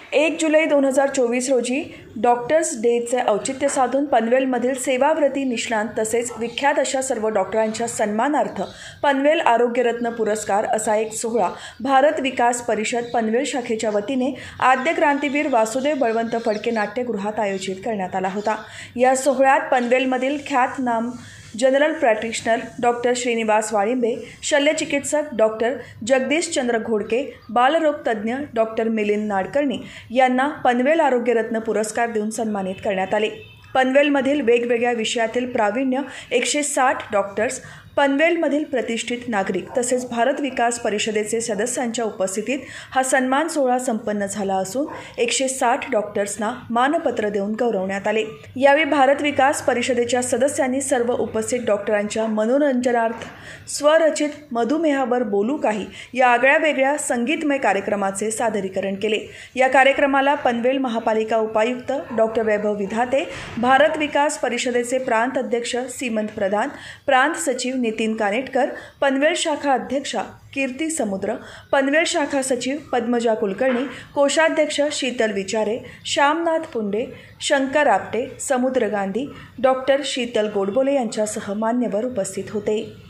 1 जुलै 2024 रोजी डॉक्टर्स डेचे औचित्य साधून पनवेलमधील सेवाव्रती निष्णात तसेच विख्यात अशा सर्व डॉक्टरांच्या सन्मानार्थ पनवेल आरोग्यरत्न पुरस्कार असा एक सोहळा भारत विकास परिषद पनवेल शाखेच्या वतीने आद्य क्रांतीवीर वासुदेव बळवंत फडके नाट्यगृहात आयोजित करण्यात आला होता। या सोहळ्यात पनवेलमधील ख्यातनाम general practitioner doctor Shrinivas Walimbe, शल्यचिकित्सक डॉक्टर जगदीश चंद्र घोडके, बालरोगतज्ञ डॉक्टर मिलिंद नाडकर्णी यांना पनवेल आरोग्यरत्न पुरस्कार देऊन सन्मानित करण्यात आले। पनवेलमधील वेगवेगळ्या विषयातील प्रावीण्य 160 डॉक्टर्स, पनवेलमधील प्रतिष्ठित नागरिक तसेच भारत विकास परिषदेचे सदस्यांच्या उपस्थितीत हा सन्मान सोहळा संपन्न झाला असून 160 डॉक्टर्सना मानपत्र देऊन गौरवण्यात आले। यावेळी भारत विकास परिषदेच्या सदस्यांनी सर्व उपस्थित डॉक्टरांच्या मनोरंजनार्थ स्वरचित मधुमेहावर बोलू काही या आगळ्या संगीतमय कार्यक्रमाचे सादरीकरण केले। या कार्यक्रमाला पनवेल महापालिका उपायुक्त डॉक्टर वैभव विधाते, भारत विकास परिषदेचे प्रांत अध्यक्ष सीमंत प्रधान, प्रांत सचिव नितीन कानेटकर, पनवेल शाखा अध्यक्षा कीर्ती समुद्र, पनवेल शाखा सचिव पद्मजा कुलकर्णी, कोषाध्यक्ष शीतल विचारे, श्यामनाथ पुंडे, शंकर आपटे, समुद्र गांधी, डॉक्टर शीतल गोडबोले यांच्यासह मान्यवर उपस्थित होते।